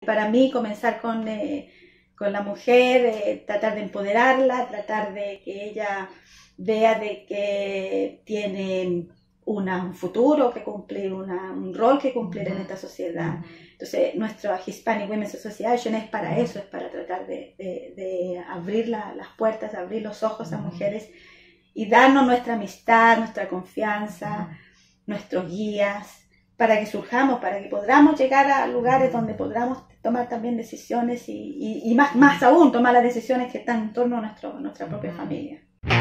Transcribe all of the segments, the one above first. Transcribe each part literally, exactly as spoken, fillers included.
Para mí comenzar con, eh, con la mujer, eh, tratar de empoderarla, tratar de que ella vea de que tiene una, un futuro que cumplir, una, un rol que cumplir en esta sociedad. Entonces, nuestra Hispanic Women's Association es para eso, es para tratar de, de, de abrir la, las puertas, abrir los ojos a mujeres y darnos nuestra amistad, nuestra confianza, nuestros guías, para que surjamos, para que podamos llegar a lugares donde podamos tomar también decisiones y, y, y más, más aún tomar las decisiones que están en torno a nuestro, nuestra propia familia.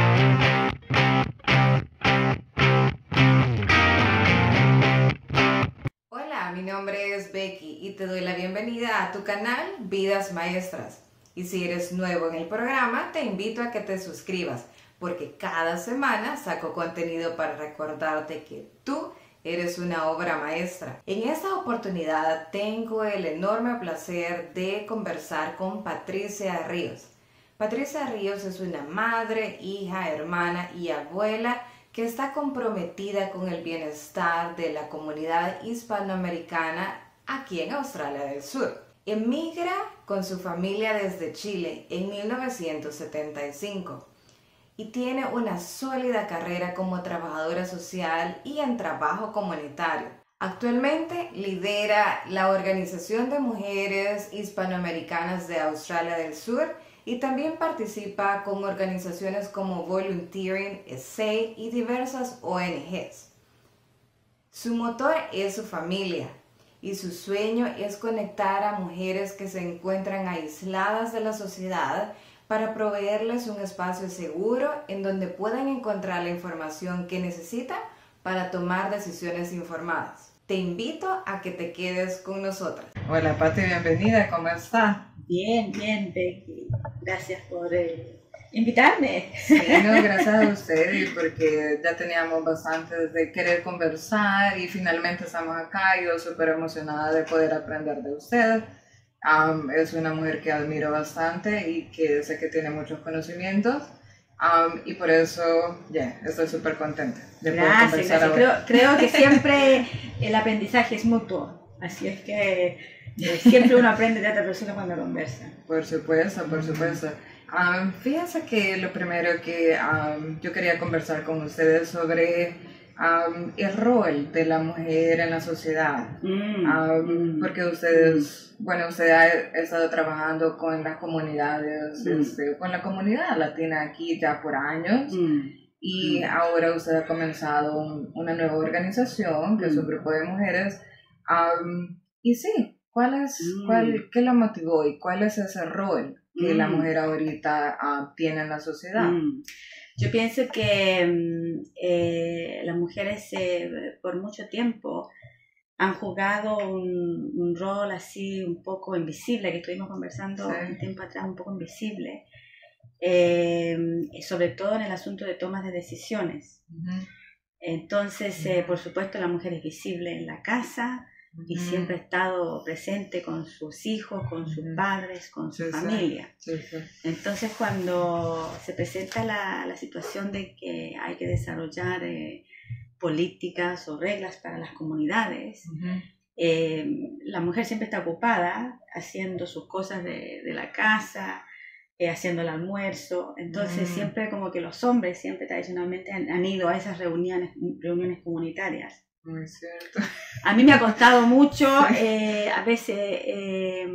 Hola, mi nombre es Becky y te doy la bienvenida a tu canal Vidas Maestras. Y si eres nuevo en el programa, te invito a que te suscribas, porque cada semana saco contenido para recordarte que tú eres una obra maestra. En esta oportunidad tengo el enorme placer de conversar con Patricia Ríos. Patricia Ríos es una madre, hija, hermana y abuela que está comprometida con el bienestar de la comunidad hispanoamericana aquí en Australia del Sur. Emigra con su familia desde Chile en mil novecientos setenta y cinco. Y tiene una sólida carrera como trabajadora social y en trabajo comunitario. Actualmente lidera la Organización de Mujeres Hispanoamericanas de Australia del Sur y también participa con organizaciones como Volunteering, S A I y diversas O N Ges. Su motor es su familia y su sueño es conectar a mujeres que se encuentran aisladas de la sociedad para proveerles un espacio seguro en donde puedan encontrar la información que necesitan para tomar decisiones informadas. Te invito a que te quedes con nosotras. Hola Pati, bienvenida, ¿cómo estás? Bien, bien, Becky. Gracias por eh, invitarme. Sí, no, gracias a ustedes porque ya teníamos bastante de querer conversar y finalmente estamos acá y yo súper emocionada de poder aprender de ustedes. Um, es una mujer que admiro bastante y que sé que tiene muchos conocimientos um, y por eso yeah, estoy súper contenta de poder gracias, conversar gracias. ahora. Creo, creo que siempre el aprendizaje es mutuo, así es que eh, siempre uno aprende de otra persona cuando conversa. Por supuesto, por supuesto. Um, fíjense que lo primero que um, yo quería conversar con ustedes sobre Um, el rol de la mujer en la sociedad, Mm, um, mm, porque ustedes, mm. bueno, usted ha estado trabajando con las comunidades, mm. este, con la comunidad latina aquí ya por años, mm. y mm. ahora usted ha comenzado un, una nueva organización, que mm. es un grupo de mujeres, um, y sí, ¿cuál es, mm. cuál, qué la motivó y cuál es ese rol que mm. la mujer ahorita uh, tiene en la sociedad? Mm. Yo pienso que eh, las mujeres eh, por mucho tiempo han jugado un, un rol así un poco invisible, que estuvimos conversando sí. un tiempo atrás, un poco invisible, eh, sobre todo en el asunto de tomas de decisiones. Uh-huh. Entonces, uh-huh. eh, por supuesto, la mujer es visible en la casa, y siempre ha estado presente con sus hijos, con sus padres, con su sí, familia. Sí, sí. Entonces, cuando se presenta la, la situación de que hay que desarrollar eh, políticas o reglas para las comunidades, uh-huh. eh, la mujer siempre está ocupada haciendo sus cosas de, de la casa, eh, haciendo el almuerzo. Entonces, uh-huh. siempre como que los hombres siempre tradicionalmente han, han ido a esas reuniones, reuniones comunitarias. Muy cierto. A mí me ha costado mucho eh, a veces eh,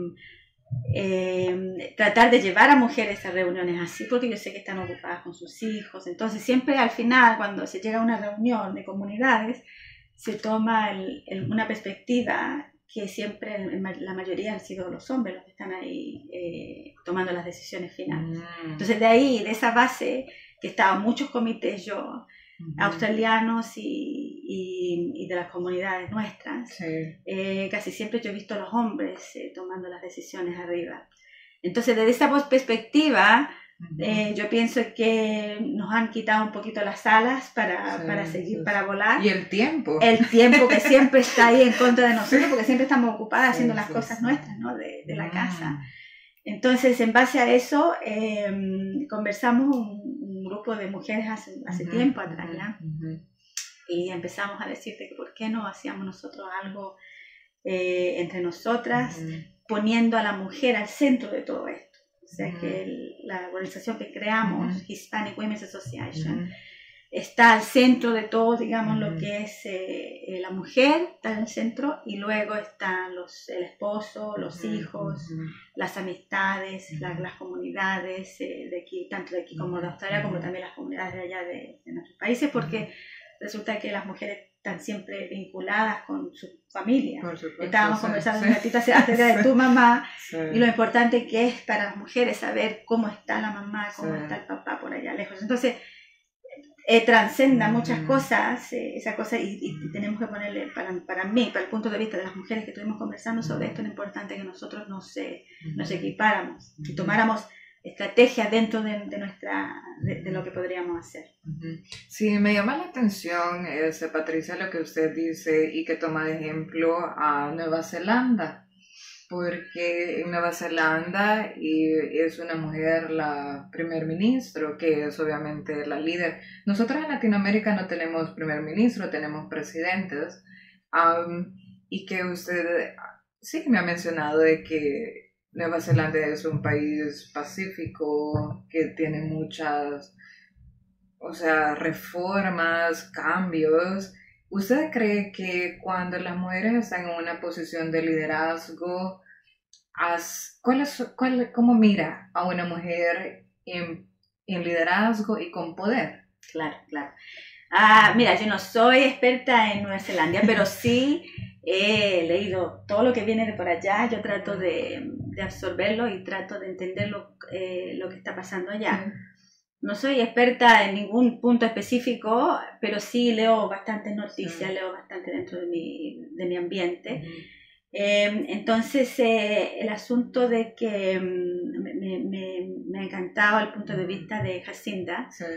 eh, tratar de llevar a mujeres a reuniones así, porque yo sé que están ocupadas con sus hijos. Entonces siempre al final, cuando se llega a una reunión de comunidades, se toma el, el, una perspectiva que siempre el, la mayoría han sido los hombres los que están ahí eh, tomando las decisiones finales. Mm. Entonces de ahí, de esa base, que estaban muchos comités yo, Uh-huh. australianos y, y, y de las comunidades nuestras, sí. eh, casi siempre yo he visto a los hombres eh, tomando las decisiones arriba. Entonces, desde esa perspectiva, uh-huh. eh, yo pienso que nos han quitado un poquito las alas para, sí, para seguir, sí. para volar. Y el tiempo. El tiempo que siempre está ahí en contra de nosotros, porque siempre estamos ocupadas sí, haciendo las sí, cosas sí. nuestras, ¿no? de, de la uh-huh. casa. Entonces, en base a eso, eh, conversamos un, un grupo de mujeres hace, hace uh-huh, tiempo atrás, ¿ya? Uh-huh. Y empezamos a decirte que por qué no hacíamos nosotros algo eh, entre nosotras, uh-huh. poniendo a la mujer al centro de todo esto. O sea, Uh-huh. que el, la organización que creamos, Uh-huh. Hispanic Women's Association, Uh-huh. está al centro de todo, digamos, Uh-huh. lo que es eh, eh, la mujer, está en el centro, y luego están los, el esposo, los Uh-huh. hijos, Uh-huh. las amistades, Uh-huh. la, las comunidades eh, de aquí, tanto de aquí como de Australia, como también las comunidades de allá de, de nuestros países, porque uh-huh. resulta que las mujeres están siempre vinculadas con su familia. Por supuesto, Estábamos sí, conversando sí. un ratito acerca de tu mamá, sí. y lo importante que es para las mujeres saber cómo está la mamá, cómo sí. está el papá por allá lejos. Entonces, eh, transcenda uh-huh. muchas cosas, eh, esa cosa, y, y tenemos que ponerle, para, para mí, para el punto de vista de las mujeres que estuvimos conversando sobre uh-huh. esto, es importante que nosotros nos, eh, uh-huh. nos equipáramos uh-huh. y tomáramos estrategias dentro de, de nuestra de, de lo que podríamos hacer. Uh-huh. Sí, me llama la atención, este, Patricia, lo que usted dice y que toma de ejemplo a Nueva Zelanda, porque en Nueva Zelanda y es una mujer la primer ministro, que es obviamente la líder. Nosotros en Latinoamérica no tenemos primer ministro, tenemos presidentes, um, y que usted sí me ha mencionado de que Nueva Zelanda es un país pacífico, que tiene muchas, o sea, reformas, cambios. ¿Usted cree que cuando las mujeres están en una posición de liderazgo, ¿cuál es, cuál, cómo mira a una mujer en, en liderazgo y con poder? Claro, claro. Ah, mira, yo no soy experta en Nueva Zelanda, pero sí he leído todo lo que viene de por allá. Yo trato de, de absorberlo y trato de entender lo, eh, lo que está pasando allá. No soy experta en ningún punto específico, pero sí leo bastantes noticias, sí. leo bastante dentro de mi, de mi ambiente. Uh-huh. Eh, entonces, eh, el asunto de que um, me, me, me ha encantado el punto de vista de Jacinda, sí.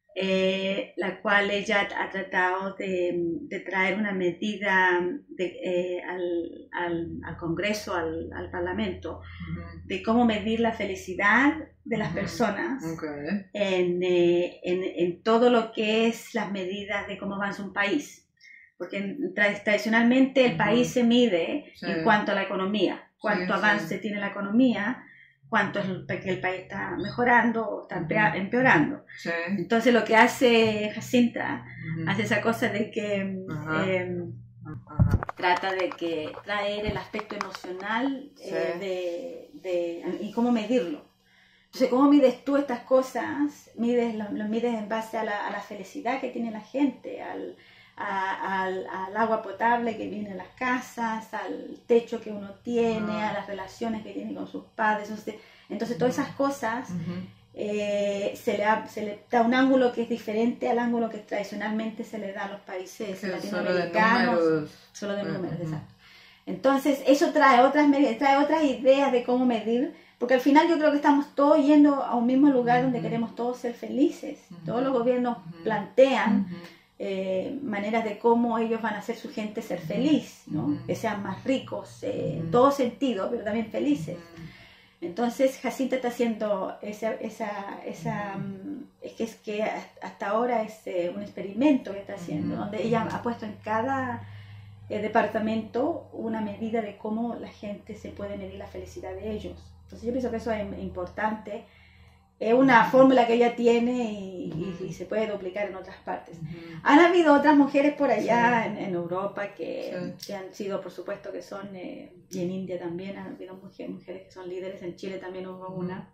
eh, la cual ella ha tratado de, de traer una medida de, eh, al, al, al Congreso, al, al Parlamento, uh-huh. de cómo medir la felicidad de las uh-huh. personas okay. en, eh, en, en todo lo que es las medidas de cómo avanza un país. Porque tradicionalmente el uh-huh. país se mide sí. en cuanto a la economía, cuánto sí, avance sí. tiene la economía, cuánto es el, que el país está mejorando o está uh-huh. empeorando. Sí. Entonces lo que hace Jacinta, uh-huh. hace esa cosa de que uh-huh. eh, uh-huh. trata de que traer el aspecto emocional sí. eh, de, de, y cómo medirlo. Entonces, ¿cómo mides tú estas cosas? Mides, lo, lo mides en base a la, a la felicidad que tiene la gente, al... A, al, al agua potable que viene a las casas, al techo que uno tiene, uh-huh. a las relaciones que tiene con sus padres. Entonces, entonces todas esas cosas uh-huh. eh, se, le ha, se le da un ángulo que es diferente al ángulo que tradicionalmente se le da a los países sí, latinoamericanos. Solo de números. Solo de números, uh-huh. exacto. Entonces, eso trae otras, trae otras ideas de cómo medir, porque al final yo creo que estamos todos yendo a un mismo lugar uh-huh. donde queremos todos ser felices. Uh-huh. Todos los gobiernos uh-huh. plantean uh-huh. Eh, maneras de cómo ellos van a hacer su gente ser feliz, ¿no? Uh-huh. Que sean más ricos eh, uh-huh. en todo sentido, pero también felices. Uh-huh. Entonces Jacinta está haciendo esa, esa, esa uh-huh. es que es que hasta ahora es eh, un experimento que está haciendo, uh-huh. donde ella ha puesto en cada eh, departamento una medida de cómo la gente se puede medir la felicidad de ellos. Entonces yo pienso que eso es importante. Es una fórmula que ella tiene y, uh-huh. y, y se puede duplicar en otras partes. Uh-huh. Han habido otras mujeres por allá sí. en, en Europa que, sí. que han sido, por supuesto, que son, eh, y en India también han habido mujeres, mujeres que son líderes, en Chile también hubo uh-huh. una.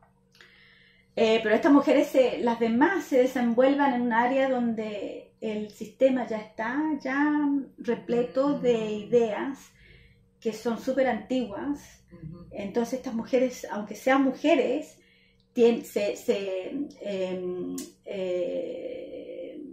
Eh, pero estas mujeres, se, las demás, se desenvuelvan en un área donde el sistema ya está ya repleto uh-huh. de ideas que son súper antiguas. Uh-huh. Entonces estas mujeres, aunque sean mujeres, Tien, se, se eh, eh,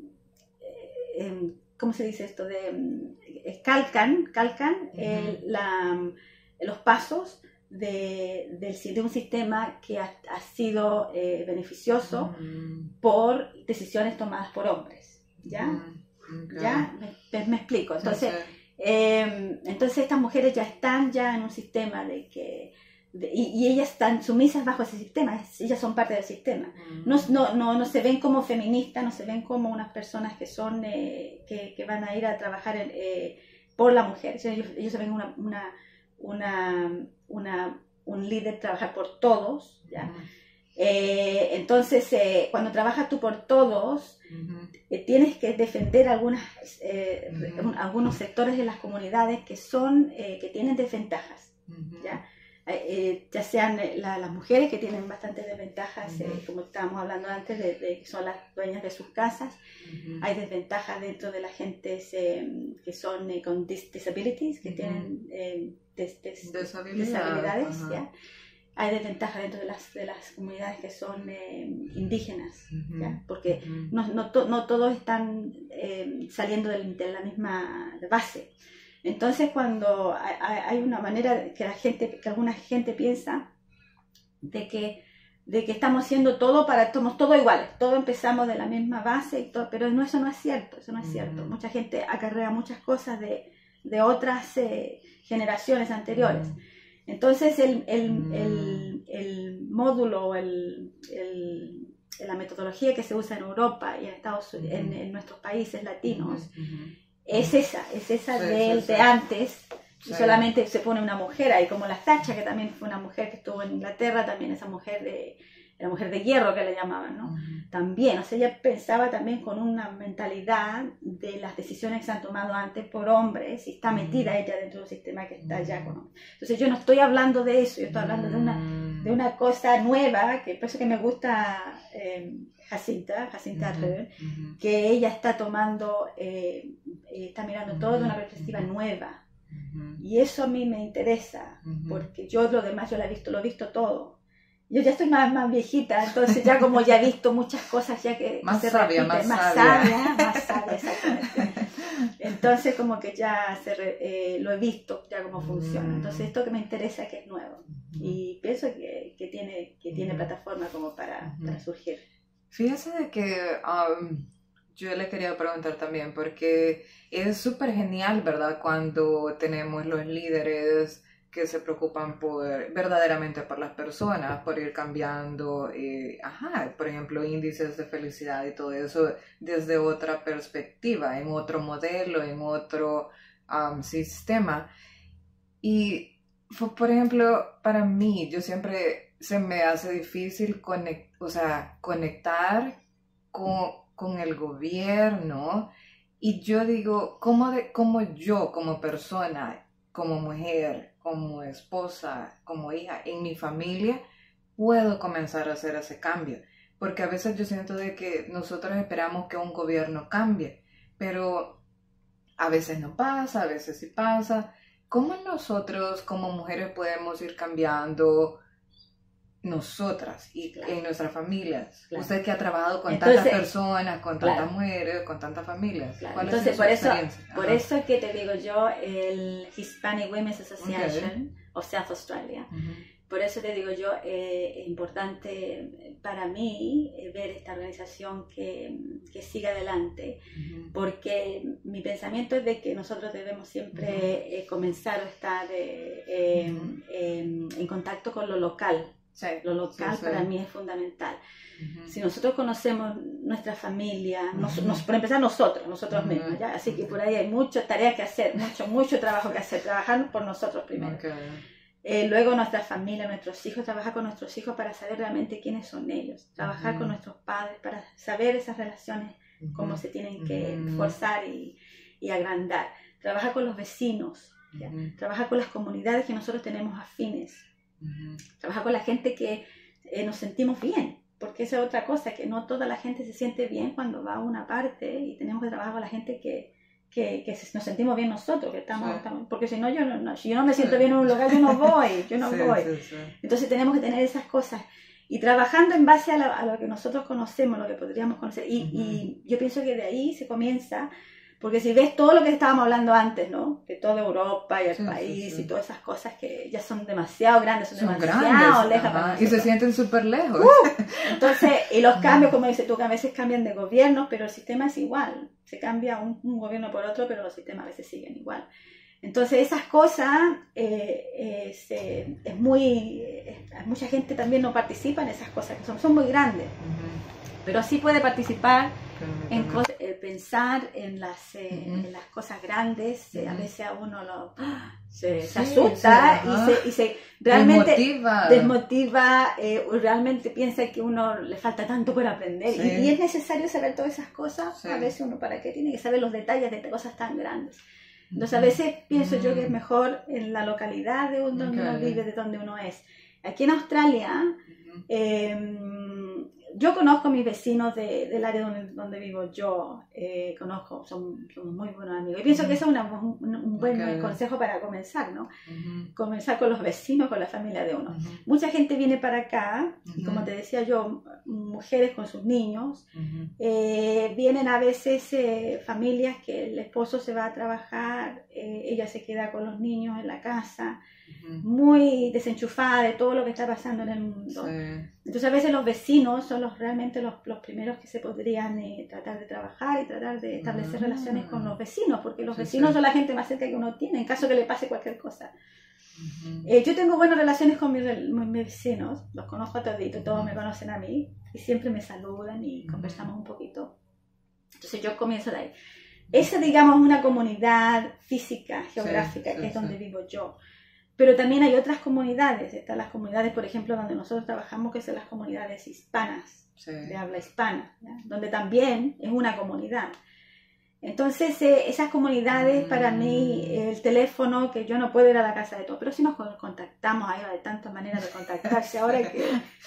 eh, ¿cómo se dice esto? De, eh, calcan, calcan uh-huh. eh, la, los pasos de, de, de un sistema que ha, ha sido eh, beneficioso uh-huh. por decisiones tomadas por hombres, ¿ya? Uh-huh. Okay. ¿Ya? Me, me explico. Entonces, okay. eh, entonces estas mujeres ya están ya en un sistema de que De, y, y ellas están sumisas bajo ese sistema, ellas son parte del sistema. Mm. No, no, no, no se ven como feministas, no se ven como unas personas que son eh, que, que van a ir a trabajar en, eh, por la mujer. Ellos, ellos se ven una, una, una, una, un líder trabajar por todos, ¿ya? Ujú. Eh, entonces, eh, cuando trabajas tú por todos, Ujú. eh, tienes que defender algunas, eh, Ujú. algunos sectores de las comunidades que, son, eh, que tienen desventajas, Ujú. ¿ya? Eh, ya sean la, las mujeres que tienen bastantes desventajas, Uh-huh. eh, como estábamos hablando antes, de, de que son las dueñas de sus casas. Uh-huh. Hay desventajas dentro de la gente eh, que son eh, con dis disabilities, que uh-huh. tienen eh, des des deshabilidades. Uh-huh. ¿Ya? Hay desventajas dentro de las, de las comunidades que son eh, indígenas, uh-huh. ¿ya? Porque uh-huh. no, no, to no todos están eh, saliendo de, de la misma base. Entonces, cuando hay una manera que la gente, que alguna gente piensa de que, de que estamos haciendo todo para, somos todos iguales, todos empezamos de la misma base, y todo, pero no, eso no es cierto, eso no es cierto. Mucha gente acarrea muchas cosas de, de otras eh, generaciones anteriores. Entonces, el, el, el, el módulo, el, el, la metodología que se usa en Europa y en, Estados, en, en nuestros países latinos, es esa, es esa sí, de, sí, sí. de antes, sí. solamente se pone una mujer ahí, como la Thatcher, que también fue una mujer que estuvo en Inglaterra, también esa mujer de, la mujer de hierro que le llamaban, ¿no? Uh-huh. También, o sea, ella pensaba también con una mentalidad de las decisiones que se han tomado antes por hombres, y está metida uh-huh. ella dentro de un sistema que está uh-huh. ya con hombres. Entonces yo no estoy hablando de eso, yo estoy hablando uh-huh. de, una, de una cosa nueva, que por eso que me gusta eh, Jacinta, Jacinta uh-huh. Ardern, uh-huh. que ella está tomando, eh, eh, está mirando uh-huh. todo de una perspectiva uh-huh. nueva. Uh-huh. Y eso a mí me interesa, uh-huh. porque yo lo demás yo lo he visto, lo he visto todo. Yo ya estoy más, más viejita, entonces ya como ya he visto muchas cosas ya que más se sabia, repiten, más, más sabia, sabia, más sabia, exactamente. Entonces como que ya se re, eh, lo he visto ya cómo funciona. Entonces esto que me interesa que es nuevo y pienso que, que tiene que tiene plataforma como para, para surgir. Fíjese de que um, yo le quería preguntar también, porque es súper genial, ¿verdad? Cuando tenemos los líderes que se preocupan por verdaderamente por las personas, por ir cambiando, eh, ajá, por ejemplo, índices de felicidad y todo eso desde otra perspectiva, en otro modelo, en otro um, sistema. Y, por ejemplo, para mí, yo siempre se me hace difícil conect, o sea, conectar con, con el gobierno, y yo digo, ¿cómo, de, cómo yo como persona, como mujer, como esposa, como hija, en mi familia, puedo comenzar a hacer ese cambio? Porque a veces yo siento de que nosotros esperamos que un gobierno cambie, pero a veces no pasa, a veces sí pasa. ¿Cómo nosotros como mujeres podemos ir cambiando nosotras y claro. en nuestras familias? Claro. Usted que ha trabajado con Entonces, tantas personas, con tantas claro. mujeres, con tantas familias. Claro. ¿Cuál Entonces, es por eso, por eso es que te digo yo, el Hispanic Women's Association okay. of South Australia, uh-huh. por eso te digo yo, eh, es importante para mí eh, ver esta organización que, que siga adelante, uh-huh. porque mi pensamiento es de que nosotros debemos siempre uh-huh. eh, comenzar a estar eh, eh, uh-huh. eh, en contacto con lo local. Sí, lo local sí, sí. para mí es fundamental. Uh-huh. Si nosotros conocemos nuestra familia, nos, uh-huh. nos, por empezar nosotros, nosotros uh-huh. mismos, ¿ya? Así que por ahí hay muchas tareas que hacer, mucho, mucho trabajo que hacer, trabajar por nosotros primero. Okay. Eh, luego nuestra familia, nuestros hijos, trabajar con nuestros hijos para saber realmente quiénes son ellos, trabajar uh-huh. con nuestros padres para saber esas relaciones, uh-huh. cómo se tienen que uh-huh. forzar y, y agrandar, trabajar con los vecinos, ¿ya? Uh-huh. Trabajar con las comunidades que nosotros tenemos afines. Uh-huh. Trabajar con la gente que eh, nos sentimos bien, porque esa es otra cosa, que no toda la gente se siente bien cuando va a una parte, y tenemos que trabajar con la gente que, que, que nos sentimos bien nosotros, que estamos, sí. estamos porque si no yo, no, no, si yo no me siento sí. bien en un lugar, yo no voy, yo no sí, voy. Sí, sí. Entonces tenemos que tener esas cosas, y trabajando en base a, la, a lo que nosotros conocemos, lo que podríamos conocer, y, uh-huh. y yo pienso que de ahí se comienza. Porque si ves todo lo que estábamos hablando antes, ¿no? Que toda Europa y el sí, país sí, sí. y todas esas cosas que ya son demasiado grandes, son, son demasiado lejos. Y se sienten súper lejos. Uh, entonces, y los cambios, como dices tú, que a veces cambian de gobierno, pero el sistema es igual. Se cambia un, un gobierno por otro, pero los sistemas a veces siguen igual. Entonces, esas cosas, eh, eh, se, es muy... Eh, mucha gente también no participa en esas cosas, que son, son muy grandes. Uh-huh. Pero sí puede participar en cosas... Eh, pensar en las, eh, uh-huh. en las cosas grandes, uh-huh. a veces a uno lo, se, sí, se asusta, sí, uh-huh. y, se, y se realmente desmotiva, desmotiva eh, realmente piensa que uno le falta tanto por aprender, sí. y, y es necesario saber todas esas cosas, sí. a veces uno para qué tiene que saber los detalles de cosas tan grandes. Entonces a veces pienso uh-huh. yo que es mejor en la localidad de donde okay. uno vive, de donde uno es. Aquí en Australia, uh-huh. eh, yo conozco a mis vecinos de, del área donde, donde vivo yo, eh, conozco, son, son muy buenos amigos. Y pienso uh-huh. que eso es una, un, un buen okay. consejo para comenzar, ¿no? Uh-huh. Comenzar con los vecinos, con la familia de uno. Uh-huh. Mucha gente viene para acá, uh-huh. y como te decía yo, mujeres con sus niños, uh-huh. eh, vienen a veces eh, familias que el esposo se va a trabajar, eh, ella se queda con los niños en la casa, muy desenchufada de todo lo que está pasando en el mundo. Sí. Entonces a veces los vecinos son los realmente los, los primeros que se podrían eh, tratar de trabajar y tratar de establecer mm. relaciones con los vecinos, porque los sí, vecinos sí. son la gente más cerca que uno tiene en caso que le pase cualquier cosa. Uh-huh. eh, yo tengo buenas relaciones con mis, mis vecinos, los conozco a toditos, todos uh-huh. me conocen a mí y siempre me saludan y uh-huh. conversamos un poquito. Entonces yo comienzo de ahí. Esa, digamos, una comunidad física, geográfica, sí, sí, que es donde sí. vivo yo. Pero también hay otras comunidades, están las comunidades, por ejemplo, donde nosotros trabajamos, que son las comunidades hispanas, sí. de habla hispana, ¿ya? Donde también es una comunidad. Entonces, eh, esas comunidades, mm. para mí, el teléfono, que yo no puedo ir a la casa de todos, pero si nos contactamos, hay de tantas maneras de contactarse ahora que,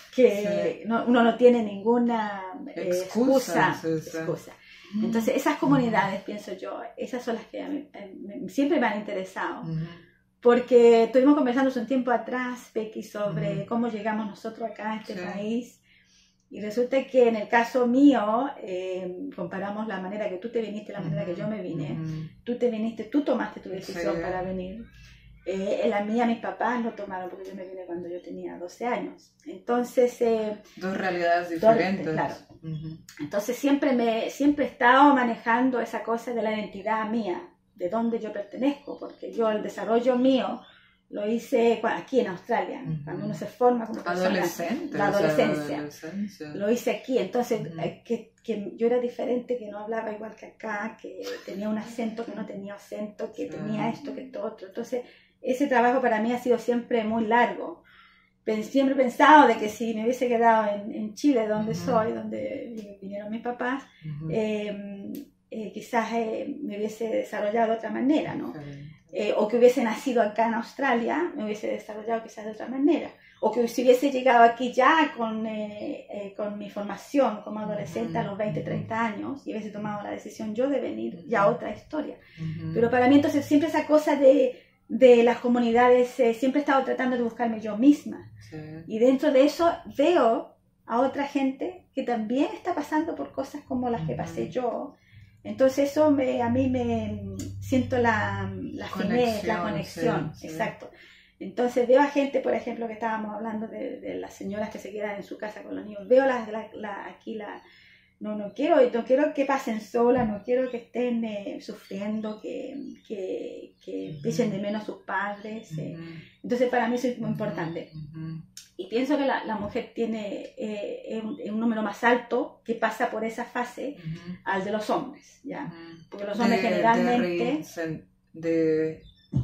que sí. no, uno no tiene ninguna eh, excusa. excusa, sí, sí. excusa. Entonces, esas comunidades, mm. pienso yo, esas son las que a mí, a, siempre me han interesado. Mm. Porque estuvimos conversando hace un tiempo atrás, Becky, sobre uh-huh. cómo llegamos nosotros acá a este sí. país. Y resulta que en el caso mío, eh, comparamos la manera que tú te viniste, la manera uh-huh. que yo me vine. Uh-huh. Tú te viniste, tú tomaste tu decisión sí. para venir. Eh, en la mía, mis papás lo tomaron porque yo me vine cuando yo tenía doce años. Entonces... Eh, dos realidades diferentes. Dos, claro. Uh-huh. Entonces siempre, me, siempre he estado manejando esa cosa de la identidad mía, de dónde yo pertenezco, porque yo el desarrollo mío lo hice aquí en Australia, uh-huh. cuando uno se forma como persona, adolescente, la adolescencia, o sea, adolescencia. Lo hice aquí, entonces uh-huh. que, que yo era diferente, que no hablaba igual que acá, que tenía un acento, que no tenía acento, que uh-huh. tenía esto, que esto otro, entonces ese trabajo para mí ha sido siempre muy largo. Siempre he pensado de que si me hubiese quedado en, en Chile, donde uh-huh. soy, donde vinieron mis papás, uh-huh. eh, Eh, quizás eh, me hubiese desarrollado de otra manera, ¿no? Sí. Eh, o que hubiese nacido acá en Australia, me hubiese desarrollado quizás de otra manera. O que si hubiese llegado aquí ya con, eh, eh, con mi formación como adolescente uh-huh. a los veinte, treinta años y hubiese tomado la decisión yo de venir, uh-huh. ya otra historia. Uh-huh. Pero para mí entonces siempre esa cosa de, de las comunidades, eh, siempre he estado tratando de buscarme yo misma. Sí. Y dentro de eso veo a otra gente que también está pasando por cosas como las que pasé yo. Entonces eso me, a mí me siento la, la conexión, la conexión, sí, exacto. Sí. Entonces veo a gente, por ejemplo, que estábamos hablando de, de las señoras que se quedan en su casa con los niños. Veo la, la, la, aquí la, no, no quiero, no quiero que pasen solas, no quiero que estén eh, sufriendo, que, que, que uh-huh. echen de menos a sus padres. Uh-huh. Eh. Entonces para mí eso es muy importante. Uh-huh. Y pienso que la, la mujer tiene eh, un, un número más alto que pasa por esa fase uh-huh. al de los hombres, ¿ya? Uh-huh. Porque los hombres de, generalmente... De, de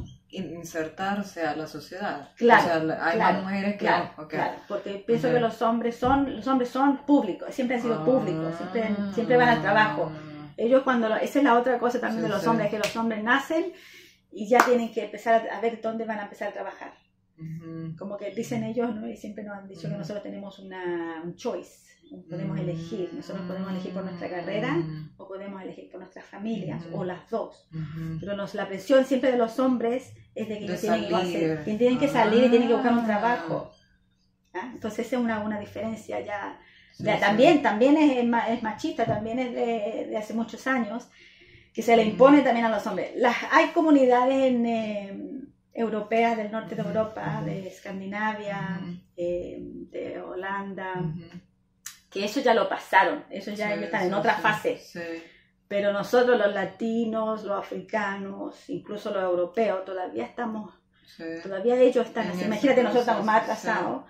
insertarse a la sociedad. Claro, o sea, hay claro, más mujeres que... Claro, okay. claro, porque pienso uh-huh. que los hombres son los hombres son públicos, siempre han sido uh-huh. públicos, siempre, siempre van al trabajo. Ellos cuando... Lo, esa es la otra cosa también sí, de los sí. hombres, que los hombres nacen y ya tienen que empezar a ver dónde van a empezar a trabajar. Uh-huh. Como que dicen ellos, ¿no? Y siempre nos han dicho uh-huh. que nosotros tenemos una, un choice, podemos uh-huh. elegir, nosotros podemos elegir por nuestra carrera uh-huh. o podemos elegir por nuestras familias uh-huh. o las dos, uh-huh. pero nos, la presión siempre de los hombres es de que de ellos tienen que, hacer, tienen que salir ah. y tienen que buscar un trabajo. ¿Ah? Entonces esa es una, una diferencia ya, sí, de, sí. también, también es, es machista, también es de, de hace muchos años, que se le impone uh-huh. también a los hombres. Las, hay comunidades en... Eh, europeas del norte de Europa, uh-huh. de Escandinavia, uh-huh. eh, de Holanda, uh-huh. que eso ya lo pasaron, eso ya sí, ellos están sí, en otra sí, fase. Sí. Pero nosotros los latinos, los africanos, incluso los europeos, todavía estamos, sí. todavía ellos están así. Imagínate, nosotros estamos más atrasados. Sí.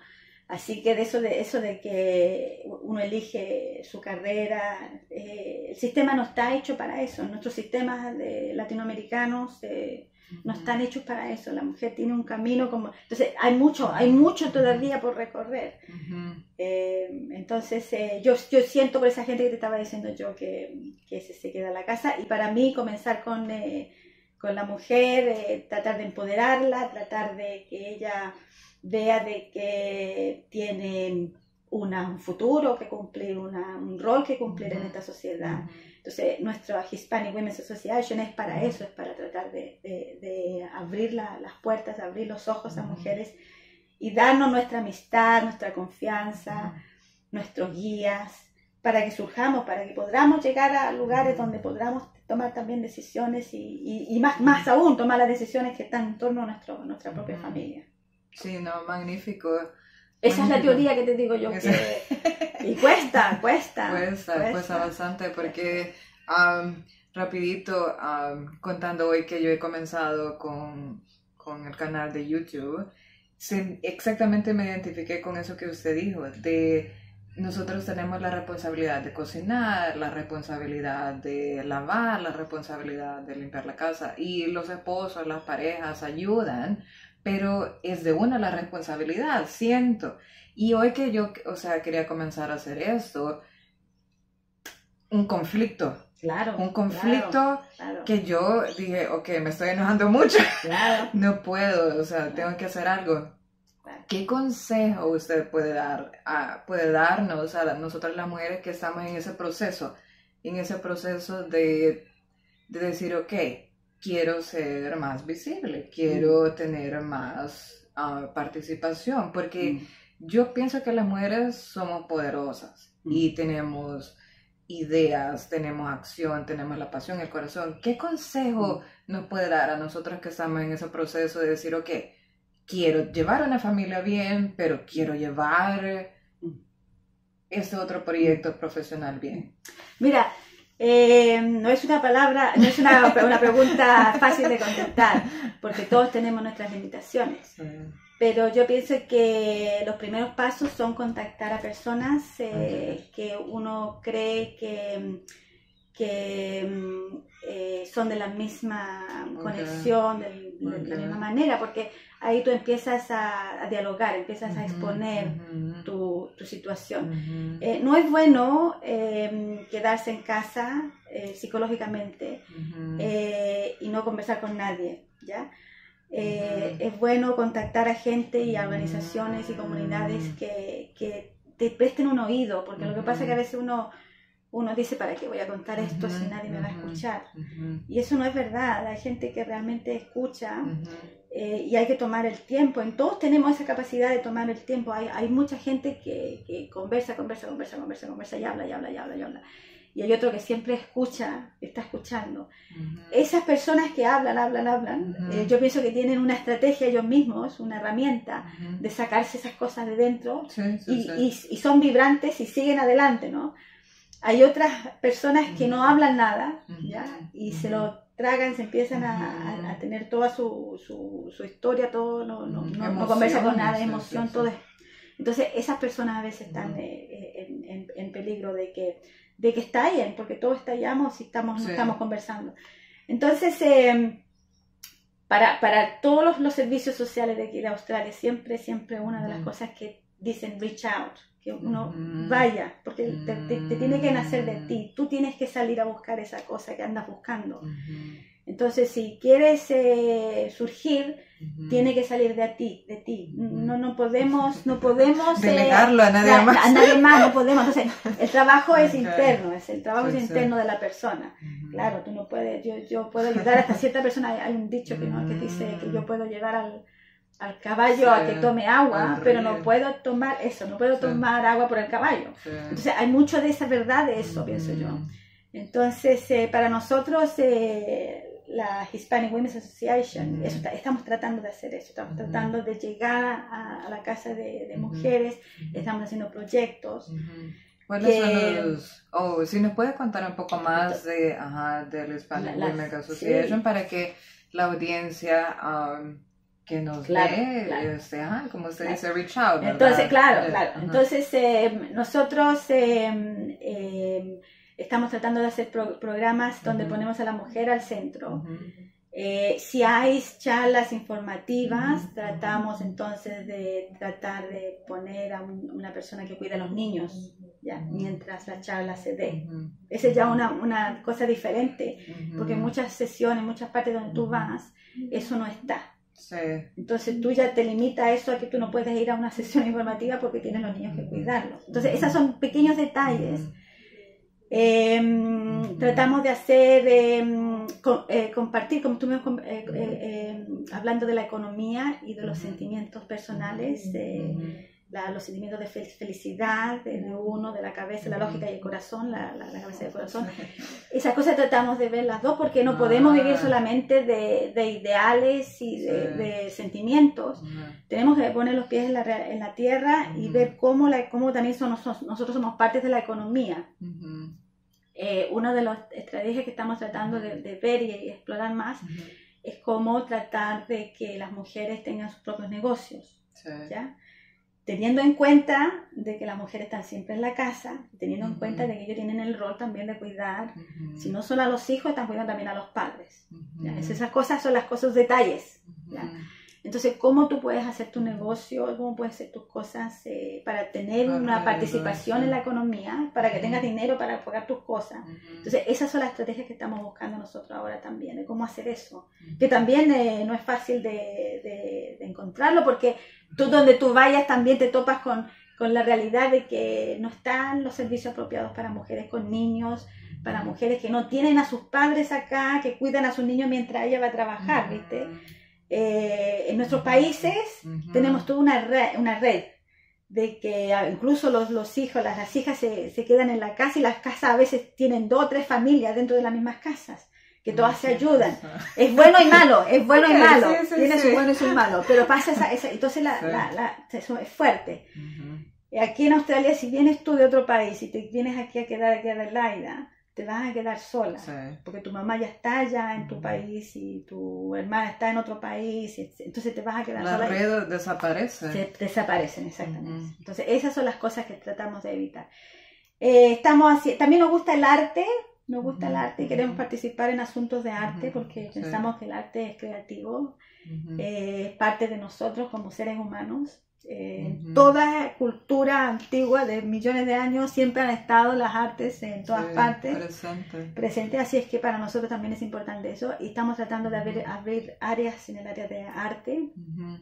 Así que de eso de, eso de que uno elige su carrera, eh, el sistema no está hecho para eso. Nuestros sistemas de latinoamericanos eh, no están hechos para eso. La mujer tiene un camino como... Entonces hay mucho, hay mucho todavía por recorrer. Uh-huh. eh, entonces eh, yo, yo siento por esa gente que te estaba diciendo yo que, que se, se queda en la casa. Y para mí comenzar con, eh, con la mujer, eh, tratar de empoderarla, tratar de que ella... vea de que tiene una, un futuro que cumplir, una, un rol que cumplir uh-huh. en esta sociedad. Uh-huh. Entonces, nuestra Hispanic Women's Association es para uh-huh. eso, es para tratar de, de, de abrir la, las puertas, abrir los ojos uh-huh. a mujeres y darnos nuestra amistad, nuestra confianza, uh-huh. nuestros guías, para que surjamos, para que podamos llegar a lugares uh-huh. donde podamos tomar también decisiones y, y, y más, más aún, tomar las decisiones que están en torno a, nuestro, a nuestra propia uh-huh. familia. Sí, no, magnífico. Esa magnífico. Es la teoría que te digo yo. Que... y cuesta, cuesta, cuesta. Cuesta, cuesta bastante porque, um, rapidito, um, contando hoy que yo he comenzado con, con el canal de YouTube, se, exactamente me identifiqué con eso que usted dijo, de nosotros tenemos la responsabilidad de cocinar, la responsabilidad de lavar, la responsabilidad de limpiar la casa y los esposos, las parejas ayudan, pero es de una la responsabilidad, siento. Y hoy que yo, o sea, quería comenzar a hacer esto, un conflicto. Claro. Un conflicto claro, claro. que yo dije, ok, me estoy enojando mucho. Claro. No puedo, o sea, tengo que hacer algo. Claro. ¿Qué consejo usted puede dar, a, puede darnos a nosotras las mujeres que estamos en ese proceso, en ese proceso de, de decir, ok, quiero ser más visible, quiero mm. tener más uh, participación, porque mm. yo pienso que las mujeres somos poderosas mm. y tenemos ideas, tenemos acción, tenemos la pasión, el corazón. ¿Qué consejo mm. nos puede dar a nosotros que estamos en ese proceso de decir, ok, quiero llevar una familia bien, pero quiero llevar mm. este otro proyecto profesional bien? Mira, Eh, no es una palabra, no es una, una pregunta fácil de contestar, porque todos tenemos nuestras limitaciones. Sí. Pero yo pienso que los primeros pasos son contactar a personas eh, okay. que uno cree que, que eh, son de la misma okay. conexión, de, de, okay. de la misma manera, porque ahí tú empiezas a, a dialogar, empiezas uh-huh, a exponer uh-huh. tu, tu situación. Uh-huh. Eh, no es bueno eh, quedarse en casa eh, psicológicamente uh-huh. eh, y no conversar con nadie, ¿ya? Eh, uh-huh. Es bueno contactar a gente y a organizaciones y comunidades que, que te presten un oído, porque uh-huh. lo que pasa es que a veces uno... Uno dice, ¿para qué voy a contar esto uh-huh, si nadie me uh-huh, va a escuchar? Uh-huh. Y eso no es verdad. Hay gente que realmente escucha uh-huh. eh, y hay que tomar el tiempo. En todos tenemos esa capacidad de tomar el tiempo. Hay, hay mucha gente que, que conversa, conversa, conversa, conversa, conversa y habla, y habla, y habla, y habla. Y hay otro que siempre escucha, está escuchando. Uh-huh. Esas personas que hablan, hablan, hablan, uh-huh. eh, yo pienso que tienen una estrategia ellos mismos, una herramienta uh-huh. de sacarse esas cosas de dentro sí, sí, y, sí. Y, y son vibrantes y siguen adelante, ¿no? Hay otras personas que no hablan nada, ¿ya? Y se lo tragan, se empiezan a, a, a tener toda su, su, su historia, todo, no, no, no, no conversa con nada, emoción, todo eso. Entonces, esas personas a veces están eh, en, en, en peligro de que, de que estallen, porque todos estallamos y estamos, sí. no estamos conversando. Entonces, eh, para, para todos los, los servicios sociales de aquí de Australia, siempre, siempre una de las uh-huh. cosas que dicen reach out, que uno uh-huh. vaya, porque uh-huh. te, te, te tiene que nacer de ti, tú tienes que salir a buscar esa cosa que andas buscando. Uh-huh. Entonces, si quieres eh, surgir, uh-huh. tiene que salir de ti, de ti. No, no podemos, no podemos delegarlo eh, a nadie la, más. A nadie más, no podemos. Entonces, el trabajo es okay. interno, es el trabajo sí, es interno sí. de la persona. Uh-huh. Claro, tú no puedes, yo, yo puedo ayudar hasta cierta persona. Hay un dicho que no, que dice que yo puedo llevar al al caballo sí, a que tome agua, pero no puedo tomar eso, no puedo sí. tomar agua por el caballo. Sí. Entonces hay mucho de esa verdad de eso, mm. pienso yo. Entonces, eh, para nosotros, eh, la Hispanic Women's Association, mm. eso, estamos tratando de hacer eso, estamos mm. tratando de llegar a, a la casa de, de mujeres, mm. estamos haciendo proyectos. Mm. ¿Cuáles que, son los...? Oh, si nos puedes contar un poco más de, ajá, del Hispanic Women's Association sí. para que la audiencia... Um, que nos claro, dé, claro. Este, ajá, como se claro. dice, reach out, ¿verdad? Entonces, claro, Eh, claro. ajá. Entonces, eh, nosotros eh, eh, estamos tratando de hacer pro programas donde uh-huh. ponemos a la mujer al centro. Uh-huh. eh, si hay charlas informativas, uh-huh. tratamos entonces de tratar de poner a un, una persona que cuida a los niños, ¿ya? Uh-huh. mientras la charla se dé. Uh-huh. Esa es ya una, una cosa diferente, uh-huh. porque en muchas sesiones, en muchas partes donde tú vas, eso no está. Sí. Entonces tú ya te limita a eso, a que tú no puedes ir a una sesión informativa porque tienes los niños que cuidarlos. Entonces esos son pequeños detalles. Eh, tratamos de hacer, eh, con, eh, compartir, como tú me eh, eh, eh, hablando de la economía y de los sentimientos personales, eh, la, los sentimientos de felicidad de, de uno, de la cabeza, la lógica y el corazón, la, la, la cabeza y el corazón. Esas cosas tratamos de ver las dos porque no podemos vivir solamente de, de ideales y de, de sentimientos. Tenemos que poner los pies en la, en la tierra y ver cómo, la, cómo también somos, nosotros somos partes de la economía. Eh, una de las estrategias que estamos tratando de, de ver y, y explorar más es cómo tratar de que las mujeres tengan sus propios negocios, ¿ya? Teniendo en cuenta de que las mujeres están siempre en la casa, teniendo en uh-huh. cuenta de que ellos tienen el rol también de cuidar, uh-huh. si no solo a los hijos, están cuidando también a los padres. Uh-huh. ¿Ya? Esas cosas son las cosas, detalles. ¿Ya? Uh-huh. Entonces, ¿cómo tú puedes hacer tu negocio? ¿Cómo puedes hacer tus cosas eh, para tener uh-huh. una participación uh-huh. en la economía, para que uh-huh. tengas dinero para pagar tus cosas? Uh-huh. Entonces, esas son las estrategias que estamos buscando nosotros ahora también, de cómo hacer eso. Uh-huh. Que también eh, no es fácil de, de, de encontrarlo, porque tú donde tú vayas también te topas con, con la realidad de que no están los servicios apropiados para mujeres con niños, para mujeres que no tienen a sus padres acá, que cuidan a sus niños mientras ella va a trabajar, ¿viste? Eh, en nuestros países uh-huh. tenemos toda una red, una red de que incluso los, los hijos, las, las hijas se, se quedan en la casa y las casas a veces tienen dos o tres familias dentro de las mismas casas, que todas se ayudan. Es bueno y malo, es bueno y malo, sí, sí, tiene sí. su bueno y su malo, pero pasa esa, esa entonces la, sí. la, la, eso es fuerte. Uh-huh. Aquí en Australia, si vienes tú de otro país y te vienes aquí a quedar aquí a Adelaida, te vas a quedar sola, sí. porque tu mamá ya está allá en tu uh-huh. país y tu hermana está en otro país, entonces te vas a quedar la sola. Las redes desaparecen. Se desaparecen, exactamente. Uh-huh. Entonces esas son las cosas que tratamos de evitar. Eh, estamos así, también nos gusta el arte, nos gusta uh-huh. el arte y queremos participar en asuntos de arte uh-huh. porque sí. pensamos que el arte es creativo, uh-huh. eh, es parte de nosotros como seres humanos. Eh, uh-huh. Toda cultura antigua de millones de años siempre han estado las artes en todas sí, partes presentes. presentes, así es que para nosotros también es importante eso y estamos tratando de abrir, abrir áreas en el área de arte. Uh-huh.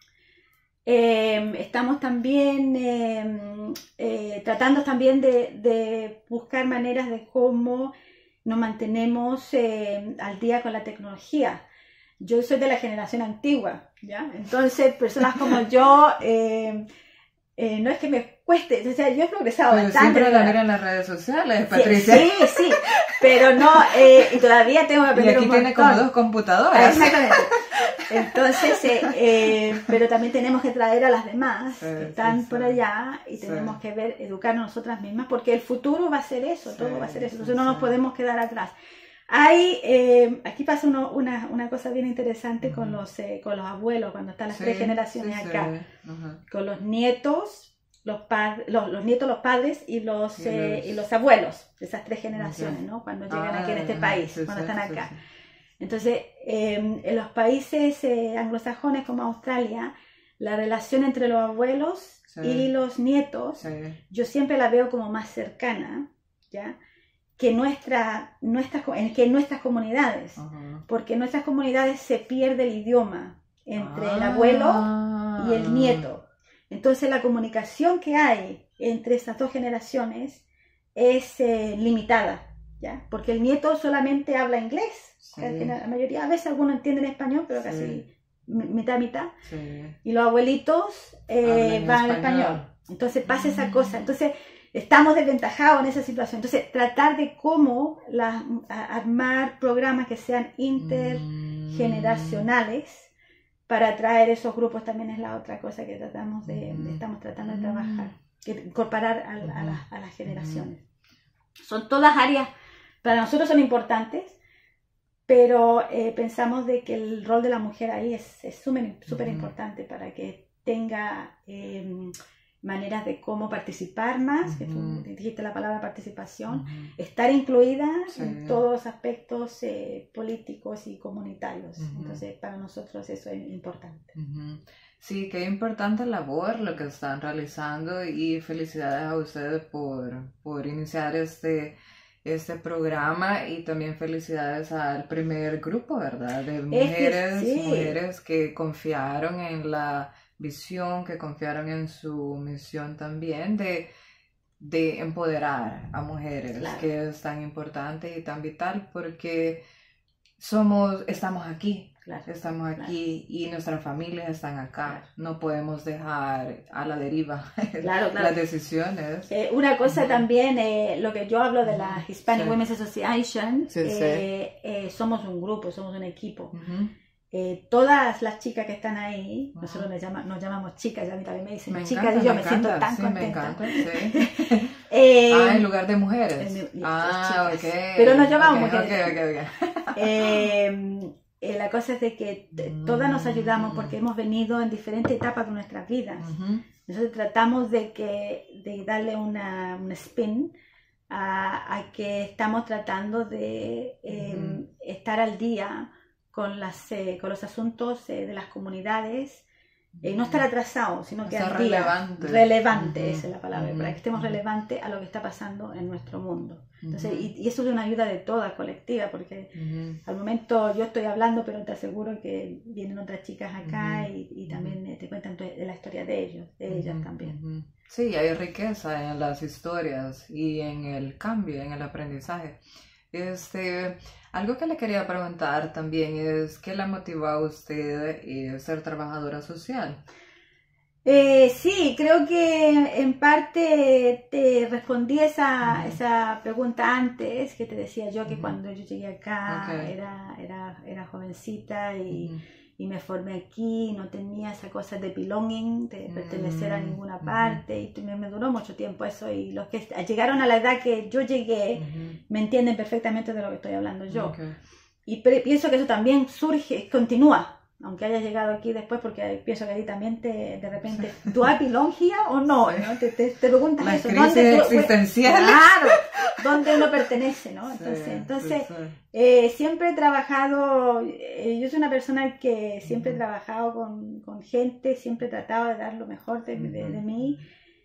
eh, estamos también eh, eh, tratando también de, de buscar maneras de cómo nos mantenemos eh, al día con la tecnología. Yo soy de la generación antigua, ¿ya? Entonces, personas como yo, eh, eh, no es que me cueste, o sea, yo he progresado pero bastante. Siempre la miran en las redes sociales, Patricia. Sí, sí, sí, pero no, eh, y todavía tengo que aprender un montón. Y aquí tiene como dos computadoras. Exactamente. Entonces, eh, eh, pero también tenemos que traer a las demás sí, que están sí, por sí. allá y tenemos sí. que ver, educarnos nosotras mismas, porque el futuro va a ser eso, sí, todo va a ser eso, entonces sí, no nos sí. podemos quedar atrás. Hay, eh, aquí pasa uno, una, una cosa bien interesante uh-huh. con, los, eh, con los abuelos, cuando están las sí, tres generaciones sí, acá, sí. Uh-huh. con los nietos, los, pad- los, los nietos, los padres y los, y, eh, los... y los abuelos, esas tres generaciones, uh-huh. ¿no? Cuando llegan ah, aquí en este país, sí, cuando sí, están acá. Sí, sí. Entonces, eh, en los países eh, anglosajones como Australia, la relación entre los abuelos sí. y los nietos, sí. yo siempre la veo como más cercana, ¿ya? que, nuestra, nuestras, que en nuestras comunidades, uh-huh. porque en nuestras comunidades se pierde el idioma entre ah. el abuelo y el nieto. Entonces la comunicación que hay entre estas dos generaciones es eh, limitada, ¿ya? Porque el nieto solamente habla inglés, sí. la mayoría, a veces algunos entienden español, pero sí. casi mitad, mitad, sí. y los abuelitos eh, van al español. Entonces pasa esa cosa, entonces estamos desventajados en esa situación. Entonces, tratar de cómo la, a, armar programas que sean intergeneracionales para atraer esos grupos también es la otra cosa que tratamos de, de estamos tratando de trabajar, que incorporar a, a, las, a las generaciones. Son todas áreas, para nosotros son importantes, pero eh, pensamos de que el rol de la mujer ahí es súper súper Ujú. importante para que tenga eh, maneras de cómo participar más, que tú Ujú. dijiste la palabra participación, Ujú. estar incluida Sí. en todos los aspectos eh, políticos y comunitarios. Ujú. Entonces, para nosotros eso es importante. Ujú. Sí, qué importante labor lo que están realizando y felicidades a ustedes por, por iniciar este, este programa y también felicidades al primer grupo, ¿verdad? De Es que mujeres, sí, mujeres que confiaron en la visión, que confiaron en su misión también de, de empoderar a mujeres, claro, que es tan importante y tan vital porque somos, estamos aquí, claro, estamos claro, aquí y nuestras familias están acá. claro, No podemos dejar a la deriva claro, claro. las decisiones. Eh, una cosa Ujú. también, eh, lo que yo hablo de la Ujú. Hispanic Sí. Women's Association, Sí, sí. eh, eh, somos un grupo, somos un equipo. Ujú. Eh, todas las chicas que están ahí, Ajá. nosotros nos, llama, nos llamamos chicas, ya a mí también me dicen Me chicas encanta, y yo me me, siento encanta, tan sí, me contenta. encanta, sí. Eh, Ah, en lugar de mujeres. en mi- Ah, chicas. ok. Pero nos llamamos Ok, mujeres. ok, ok, ok. Eh, eh, la cosa es de que t- todas nos ayudamos porque hemos venido en diferentes etapas de nuestras vidas. Ujú. Nosotros tratamos de, que, de darle una, un spin a, a que estamos tratando de eh, Ujú. estar al día con, las, eh, con los asuntos eh, de las comunidades, eh, no estar atrasados, sino que Estar al día, relevante. relevante, Ujú. esa es la palabra, Ujú. para que estemos Ujú. relevantes a lo que está pasando en nuestro mundo. Entonces, Ujú. y, y eso es una ayuda de toda, colectiva, porque Ujú. al momento yo estoy hablando, pero te aseguro que vienen otras chicas acá Ujú. y, y también eh, te cuentan tu- de la historia de ellos, de ellas Ujú, también. ujú. Sí, hay riqueza en las historias y en el cambio, en el aprendizaje. Este, algo que le quería preguntar también es, ¿qué la motivó a usted eh, ser trabajadora social? Eh, sí, creo que en parte te respondí esa, Ujú. esa pregunta antes, que te decía yo que Ujú. cuando yo llegué acá Ok. era, era, era jovencita y, Ujú. y me formé aquí, no tenía esa cosa de belonging, de pertenecer a Mm, ninguna ujú. parte, y me, me duró mucho tiempo eso, y los que llegaron a la edad que yo llegué Ujú. me entienden perfectamente de lo que estoy hablando yo. Ok. Y pre- pienso que eso también surge, continúa, aunque hayas llegado aquí después, porque pienso que ahí también te, de repente, ¿do I belong here o no? Sí. ¿no? Te, te, te preguntas Las eso. crisis ¿Dónde tú- existenciales. Claro, ¿dónde uno pertenece? ¿no? Sí, Entonces, sí, entonces sí. eh, siempre he trabajado, eh, yo soy una persona que siempre he Ujú. trabajado con, con gente, siempre he tratado de dar lo mejor de, de, de mí.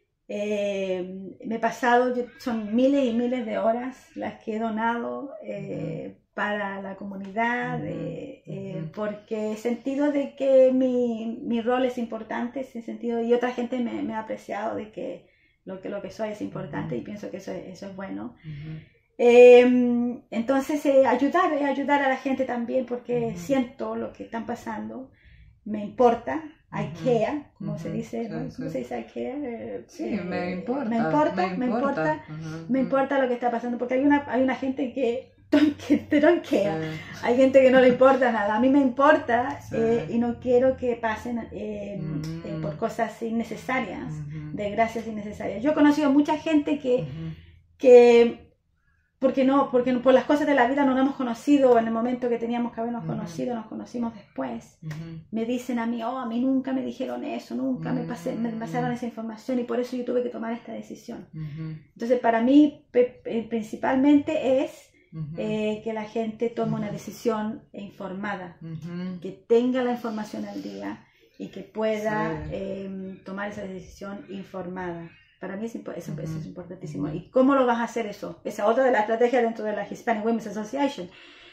Eh, me he pasado, yo- son miles y miles de horas las que he donado eh, para la comunidad, Ujú, eh, eh, ujú. porque he sentido de que mi, mi rol es importante, ese sentido, y otra gente me, me ha apreciado de que lo que, lo que soy es importante, Ujú. y pienso que eso, es- eso es bueno. Ujú. Eh, entonces, eh, ayudar, eh, ayudar a la gente también, porque Ujú. siento lo que están pasando, me importa, I Ujú. care, como Ujú. se dice, Sí, ¿no? sí. ¿Cómo se dice I care? Eh, Sí, eh, me importa. me importa, Me me importa. importa, Ujú, me ujú. importa lo que está pasando, porque hay una, hay una gente que, que te don't care, Sí. hay gente que no le importa nada, a mí me importa Sí. eh, y no quiero que pasen eh, Mm. eh, por cosas innecesarias, Ujú. desgracias innecesarias. Yo he conocido mucha gente que, Ujú. que porque no, porque por las cosas de la vida no nos hemos conocido en el momento que teníamos que habernos Ujú. conocido, nos conocimos después. Ujú. Me dicen a mí, oh, a mí nunca me dijeron eso, nunca me, pasé, me Mm. pasaron esa información y por eso yo tuve que tomar esta decisión. Ujú. Entonces, para mí, pe- eh, principalmente es Ujú. eh, que la gente tome una Ujú. decisión informada, Ujú. que tenga la información al día y que pueda Sí. eh, tomar esa decisión informada. Para mí es impo- eso, eso es Ujú. importantísimo. Ujú. ¿Y cómo lo vas a hacer eso? Esa otra de las estrategias dentro de la Hispanic Women's Association.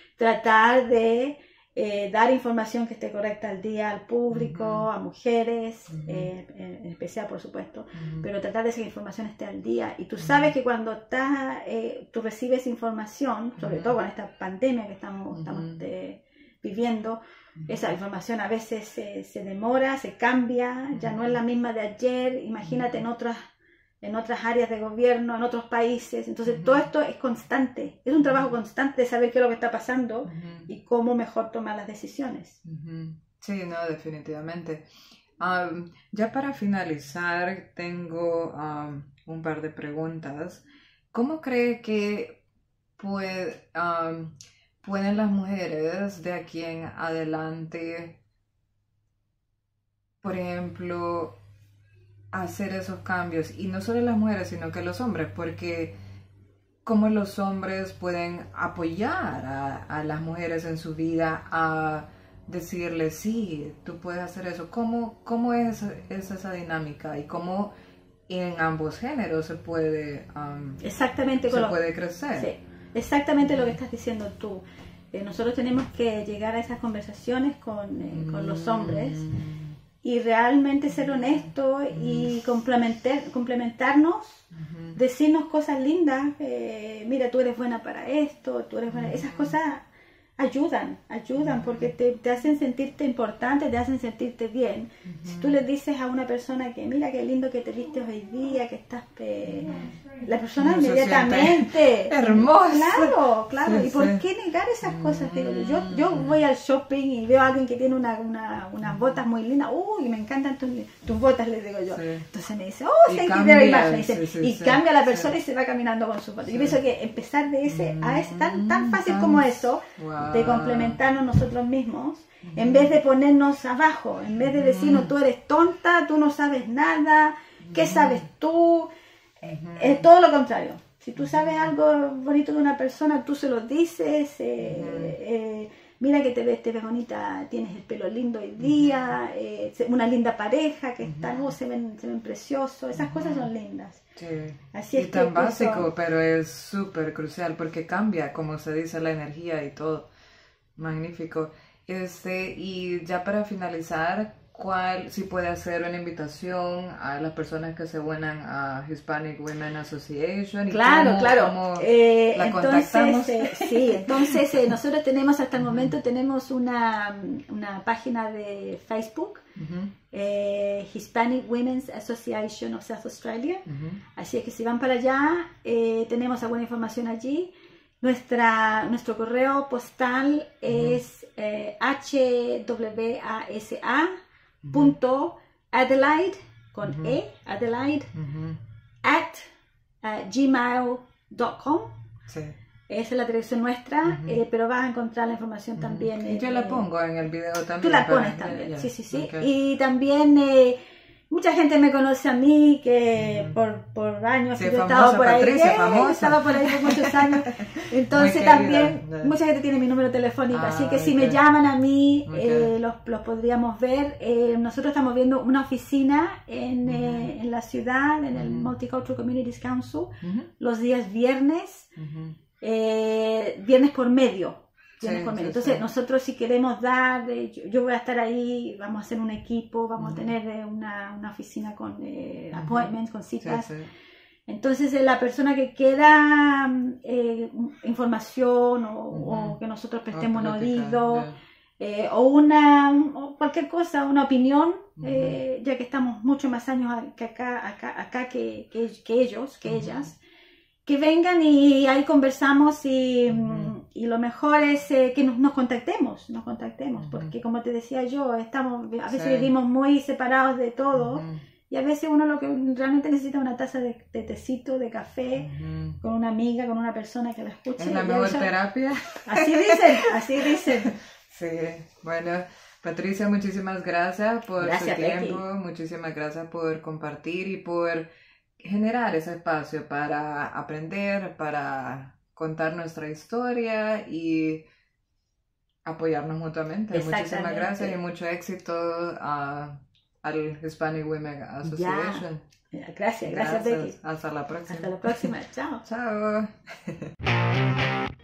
Tratar de eh, dar información que esté correcta al día al público, Ujú. a mujeres, Ujú. eh, en especial por supuesto, Ujú. pero tratar de que la información esté al día. Y tú sabes que cuando estás, eh, tú recibes información, sobre Ujú. todo con esta pandemia que estamos, Ujú. estamos eh, viviendo, Ujú. esa información a veces se, se demora, se cambia, ya no es la misma de ayer, imagínate en otras, en otras áreas de gobierno, en otros países, entonces Ujú. todo esto es constante, es un trabajo Ujú. constante de saber qué es lo que está pasando Ujú. y cómo mejor tomar las decisiones. Ujú. Sí, no, definitivamente. Am, ya para finalizar, tengo am, un par de preguntas. ¿Cómo cree que puede, am, pueden las mujeres de aquí en adelante, por ejemplo, hacer esos cambios? Y no solo las mujeres, sino que los hombres, porque cómo los hombres pueden apoyar a, a las mujeres en su vida a decirles, sí, tú puedes hacer eso. ¿Cómo, cómo es, es esa dinámica y cómo en ambos géneros se puede, um, exactamente se lo, puede crecer? Sí, exactamente lo que estás diciendo tú. Eh, nosotros tenemos que llegar a esas conversaciones con, eh, con los hombres y realmente ser honestos y complementar, complementarnos, uh-huh. decirnos cosas lindas, eh, mira, tú eres buena para esto, tú eres buena, esas cosas ayudan, ayudan porque te, te hacen sentirte importante, te hacen sentirte bien. Uh-huh. Si tú le dices a una persona que mira qué lindo que te viste hoy día, que estás... Eh, la persona no inmediatamente... Hermosa. Claro, claro. Sí, ¿Y por sí. qué negar esas cosas? Digo, yo, yo voy al shopping y veo a alguien que tiene una, una, unas botas muy lindas. Uy, me encantan tus, tus botas, les digo yo. Sí. Entonces me dice, oh, thank you very much. Me dice, sí, sí, y sí, cambia la persona sí. y se va caminando con sus botas. Sí. Yo pienso que empezar de ese a ese, tan, tan fácil como eso, wow. de complementarnos nosotros mismos, uh-huh. en vez de ponernos abajo, en vez de decirnos, tú eres tonta, tú no sabes nada, ¿qué uh-huh. sabes tú? Uh-huh. Es todo lo contrario. Si tú sabes algo bonito de una persona, tú se lo dices, eh, uh-huh. eh, mira que te ves, te ves bonita, tienes el pelo lindo hoy día, uh-huh. eh, una linda pareja que uh-huh. están, oh, se ven, se ven preciosos, esas uh-huh. cosas son lindas. Sí. Así y es tan que básico, eso... pero es súper crucial porque cambia, como se dice, la energía y todo. Magnífico. Este, y ya para finalizar, ¿cuál, si puede hacer una invitación a las personas que se unan a Hispanic Women Association? Claro, cómo, claro. ¿Cómo eh, la entonces, contactamos? Eh, sí, entonces eh, nosotros tenemos hasta el momento tenemos una, una página de Facebook, uh-huh. eh, Hispanic Women's Association of South Australia. Uh-huh. Así es que si van para allá, eh, tenemos alguna información allí. Nuestra, nuestro correo postal uh-huh. es eh, H W A S A punto Adelaide con uh-huh. E, Adelaide, uh-huh. at uh, gmail punto com. Sí. Esa es la dirección nuestra, uh-huh. eh, pero vas a encontrar la información uh-huh. también. Y yo eh, la pongo en el video también. Tú la pones para... también, yeah, sí, sí, sí. Okay. Y también... Eh, mucha gente me conoce a mí, que mm. por, por años sí, yo he famosa, estado por ahí, Patricia, eh, famosa. he estado por ahí por muchos años, entonces también yeah. mucha gente tiene mi número telefónico, ah, así que okay. si me llaman a mí, okay. eh, los, los podríamos ver. Eh, nosotros estamos viendo una oficina en, uh-huh. eh, en la ciudad, en el uh-huh. Multicultural Communities Council, uh-huh. los días viernes, uh-huh. eh, viernes por medio. Sí, sí, Entonces sí. nosotros si queremos dar, eh, yo, yo voy a estar ahí, vamos a hacer un equipo, vamos uh-huh. a tener eh, una, una oficina con eh, uh-huh. appointments, con citas. Sí, sí. Entonces eh, la persona que quiera eh, información o, uh-huh. o que nosotros prestemos un oído yeah. eh, o una o cualquier cosa, una opinión, uh-huh. eh, ya que estamos mucho más años que acá, acá, acá que, que, que ellos, que uh-huh. ellas. Que vengan y ahí conversamos y, uh-huh. y lo mejor es eh, que nos, nos contactemos, nos contactemos, uh-huh. porque como te decía yo, estamos a veces sí. vivimos muy separados de todo uh-huh. y a veces uno lo que realmente necesita es una taza de, de tecito, de café, uh-huh. con una amiga, con una persona que la escuche. Es la mejor eso, terapia. Así dicen, así dicen. Sí, bueno, Patricia, muchísimas gracias por gracias, su tiempo, Becky. Muchísimas gracias por compartir y por generar ese espacio para aprender, para contar nuestra historia y apoyarnos mutuamente. Muchísimas gracias y mucho éxito a, al Hispanic Women Association. Ya. Gracias, gracias, gracias, Becky. Hasta la próxima. Hasta la próxima. Chao. Chao.